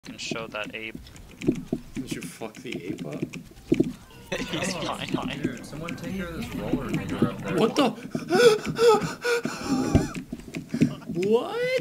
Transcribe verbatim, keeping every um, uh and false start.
Can show that ape. Did you fuck the ape up? He's Oh, fine. dude, someone take care of this roller nigger up there. What the? What?